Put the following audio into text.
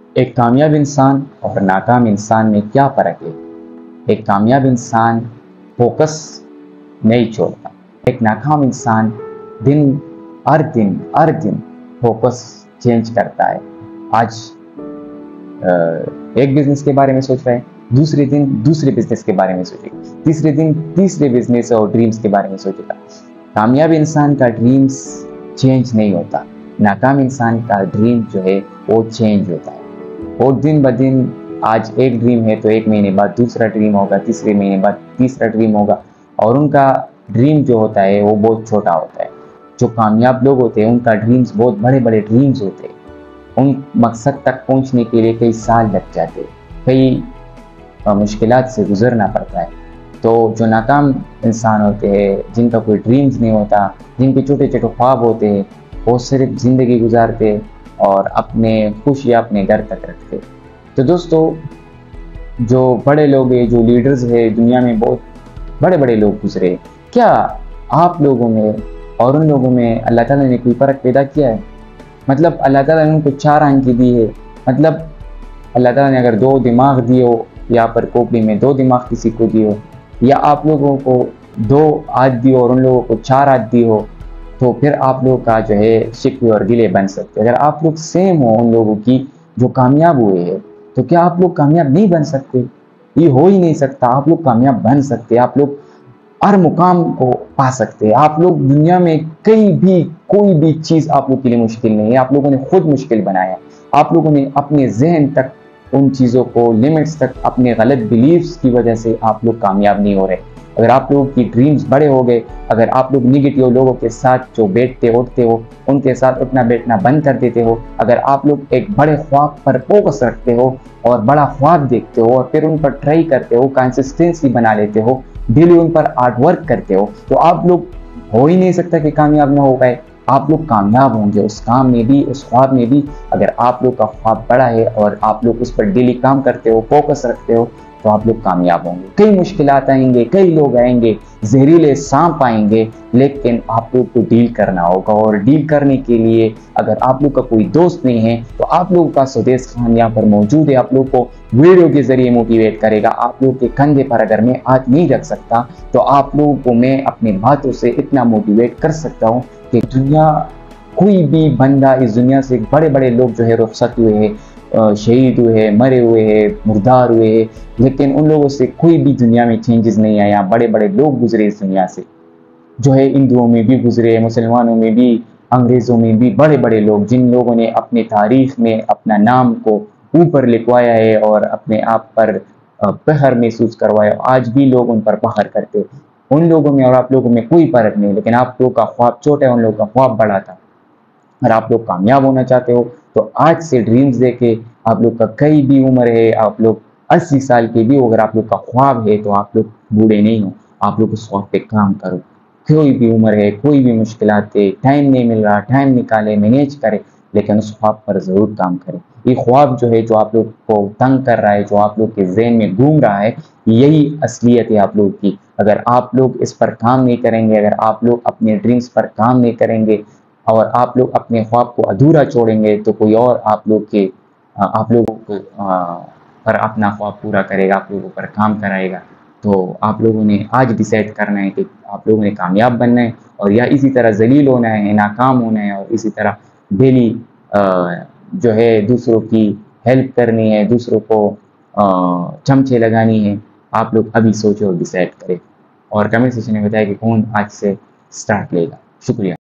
ایک کامیاب انسان اور ناکام انسان میں کیا فرق ہے؟ ایک کامیاب انسان فوکس نہیں چھوڑتا، ایک ناکام انسان ہر دن فوکس چینج کرتا ہے۔ آج ایک بزنس کے بارے میں سوچ رہا ہے، دوسرے دن دوسرے بزنس کے بارے میں سوچے گا، تیسرے دن تیسرے بزنس اور ڈریمز کے بارے میں سوچے گا۔ کامیاب انسان کا ڈریمز چینج نہیں ہوتا، ناکام انسان کا ڈریم جو ہے وہ چینج ہوتا ہے۔ اور دن بدن آج ایک ڈریم ہے تو ایک مہینے بعد دوسرا ڈریم ہوگا، تیسرے مہینے بعد تیسرا ڈریم ہوگا، اور ان کا ڈریم جو ہوتا ہے وہ بہت چھوٹا ہوتا ہے۔ جو کامیاب لوگ ہوتے ہیں ان کا ڈریمز بہت بڑے بڑے ڈریمز ہوتے ہیں، ان مقصد تک پہنچنے کے لیے کئی سال لگ جاتے ہیں، کئی مشکلات سے گزرنا پڑتا ہے۔ تو جو ناکام انسان ہوتے ہیں، جن کا کوئی ڈریمز نہیں ہوتا، جن کے چھوٹے چھوٹے خواب ہوتے ہیں، وہ صرف زندگی گزارتے اور اپنے خوشیاں اپنے گھر تک رکھتے۔ تو دوستو، جو بڑے لوگ ہیں، جو لیڈرز ہیں دنیا میں، بہت بڑے بڑے لوگ گزرے، کیا آپ لوگوں میں اور ان لوگوں میں اللہ تعالیٰ نے کوئی فرق پیدا کیا ہے؟ مطلب اللہ تعالیٰ نے ان کو 4 آنکھیں دی ہے، مطلب اللہ تعالیٰ نے اگر 2 دماغ دیے ہو، یا پر کوپڑی میں 2 دماغ کسی کو دیے ہو، یا آپ لوگوں کو 2 ہاتھ دی ہو اور ان لوگوں کو 4 ہاتھ دی ہو، تو پھر آپ لوگ کا جو ہے شکوے اور گلے بن سکتے۔ اگر آپ لوگ سیم ہو ان لوگوں کی جو کامیاب ہوئے ہیں، تو کیا آپ لوگ کامیاب نہیں بن سکتے؟ یہ ہو ہی نہیں سکتا۔ آپ لوگ کامیاب بن سکتے، آپ لوگ ہر مقام کو پا سکتے۔ آپ لوگ دنیا میں کوئی بھی چیز آپ لوگ کے لیے مشکل نہیں ہے، آپ لوگوں نے خود مشکل بنایا۔ آپ لوگوں نے اپنے ذہن تک ان چیزوں کو، لمٹس تک، اپنے غلط بلیفز کی وجہ سے آپ لوگ کامیاب نہیں ہو رہے۔ اگر آپ لوگوں کی ڈریمز بڑے ہو گئے، اگر آپ لوگ نگیٹیو لوگوں کے ساتھ جو بیٹھتے اٹھتے ہو ان کے ساتھ اٹھنا بیٹھنا بند کر دیتے ہو، اگر آپ لوگ ایک بڑے خواب پر فوکس رکھتے ہو اور بڑا خواب دیکھتے ہو اور پھر ان پر ٹرائی کرتے ہو، کنسسٹنسی بنا لیتے ہو، ڈیلی ان پر ہارڈ ورک کرتے ہو، تو آپ لوگ ہو ہی نہیں سکتا کہ کامیاب نہ ہو گئے۔ آپ لوگ کامیاب ہوں گے اس کام میں بھی، اس خواب میں بھی۔ اگر آپ لوگ کا خواب بڑا ہے اور آپ لوگ اس پر ڈیلی کام کرتے ہو، فوکس رکھتے ہو، تو آپ لوگ کامیاب ہوں گے۔ کئی مشکلات آئیں گے، کئی لوگ آئیں گے، زہریلے سانپ آئیں گے، لیکن آپ لوگ کو ڈیل کرنا ہوگا۔ اور ڈیل کرنے کے لیے اگر آپ لوگ کا کوئی دوست نہیں ہے تو آپ لوگوں کا سدیش خان یہاں پر موجود ہے، آپ لوگ کو ویڈیو کے ذریعے موٹیویٹ کرے گا۔ آپ لوگ کے کندھے پر اگر میں ہاتھ نہیں رکھ سکتا تو آپ لوگوں کو میں اپنے باتوں سے اتنا موٹیویٹ کر سکتا ہوں کہ کوئی بھی بندہ اس دنیا سے، بڑے بڑے لوگ جو ہے رخصت ہوئے ہیں، شہید ہوئے ہیں، مرے ہوئے ہیں، مردار ہوئے ہیں، لیکن ان لوگوں سے کوئی بھی دنیا میں چینجز نہیں آیا۔ بڑے بڑے لوگ گزرے اس دنیا سے، جو ہے ہندوؤں میں بھی گزرے، مسلمانوں میں بھی، انگریزوں میں بھی، بڑے بڑے لوگ جن لوگوں نے اپنے تاریخ میں اپنا نام کو اوپر لکھوایا ہے اور اپنے آپ پر فخر محسوس کروایا، آج بھی لوگ ان پر فخر کرتے۔ ان لوگوں میں اور آپ لوگوں میں کوئی فرق نہیں، لیکن آپ لوگ کا خواب چھوٹا ہے، ان لوگوں کا خواب بڑا تھا۔ اگر آپ لوگ کامیاب ہونا چاہتے ہو تو آج سے ڈریمز دیکھے، آپ لوگ کا کئی بھی عمر ہے، آپ لوگ 80 سال کے بھی ہو، اگر آپ لوگ کا خواب ہے تو آپ لوگ بوڑھے نہیں ہو، آپ لوگ اس خواب پہ کام کرو۔ کوئی بھی عمر ہے، کوئی بھی مشکلات ہے، ٹائم نہیں مل رہا، ٹائم نکالے، مینیج کرے، لیکن اس خواب پر ضرور کام کرے۔ یہ خواب جو ہے، جو آپ لوگ کو تنگ کر رہا ہے، جو آپ لوگ کے ذہن میں گھوم رہا ہے، یہی اصلیت ہے آپ لوگ کی۔ اگر آپ لوگ اس پر کام نہیں کریں گے، اگر آپ لوگ اپنے ڈریمز پر کام نہیں کریں گے اور آپ لوگ اپنے خواب کو ادھورا چھوڑیں گے، تو کوئی اور آپ لوگوں کو پر اپنا خواب پورا کرے گا، آپ لوگوں پر کام کرائے گا۔ تو آپ لوگوں نے آج ڈیسائیڈ کرنا ہے کہ آپ لوگوں نے کامیاب بننا ہے، اور یا اسی طرح ذلیل ہونا ہے، ناکام ہونا ہے، اور اسی طرح ڈیلی جو ہے دوسروں کی ہیلپ کرنی ہے، دوسروں کو چمچے لگانی ہے۔ آپ لوگ ابھی سوچو اور ڈیسائیڈ کریں، اور کمنٹ سیکشن میں بتائیں کہ کون آج سے سٹارٹ لے گا۔ شکریہ۔